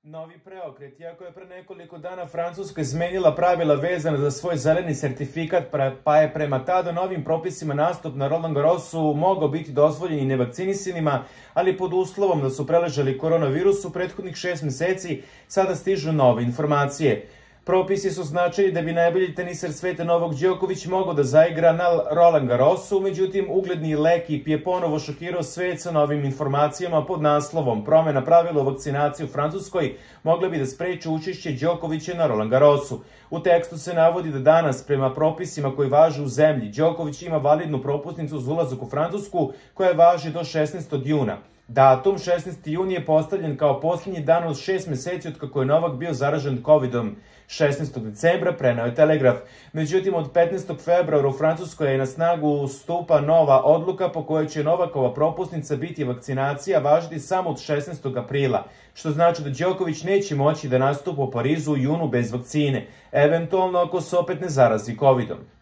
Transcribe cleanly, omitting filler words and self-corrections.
Novi preokret, iako je pre nekoliko dana Francuska izmenila pravila vezana za svoj zeleni sertifikat, pa je prema tada novim propisima nastup na Roland Garrosu mogao biti dozvoljen i nevakcinisanima, ali pod uslovom da su preležali koronavirus u prethodnih 6 meseci, sada stižu nove informacije. Propisi su značili da bi najbolji teniser sveta Novak Đoković mogao da zaigra na Roland Garrosu, međutim ugledni Lekip je ponovo šokirao svet sa novim informacijama pod naslovom "Promena pravila o vakcinaciji u Francuskoj mogle bi da spreče učešće Đokovića na Roland Garrosu". U tekstu se navodi da danas, prema propisima koji važe u zemlji, Đoković ima validnu propusnicu za ulazak u Francusku koja važi do 16. juna. Datum 16. jun je postavljen kao posljednji dan od 6 meseci od kako je Novak bio zaražen COVID-om. 16. decembra preneo je Telegraf. Međutim, od 15. februara u Francuskoj je na snagu stupa nova odluka po kojoj će Novakova propusnica biti vakcinacija važiti samo od 16. aprila, što znači da Đoković neće moći da nastupa u Parizu u junu bez vakcine, eventualno ako se opet ne zarazi COVID-om.